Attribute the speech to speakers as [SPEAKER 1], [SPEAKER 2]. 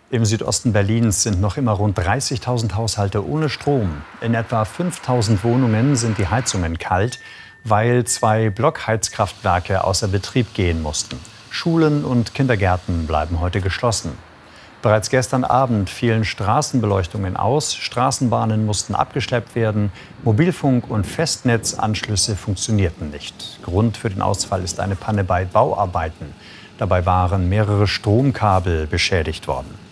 [SPEAKER 1] Im Südosten Berlins sind noch immer rund 30.000 Haushalte ohne Strom. In etwa 5.000 Wohnungen sind die Heizungen kalt, weil 2 Blockheizkraftwerke außer Betrieb gehen mussten. Schulen und Kindergärten bleiben heute geschlossen. Bereits gestern Abend fielen Straßenbeleuchtungen aus, Straßenbahnen mussten abgeschleppt werden, Mobilfunk- und Festnetzanschlüsse funktionierten nicht. Grund für den Ausfall ist eine Panne bei Bauarbeiten. Dabei waren mehrere Stromkabel beschädigt worden.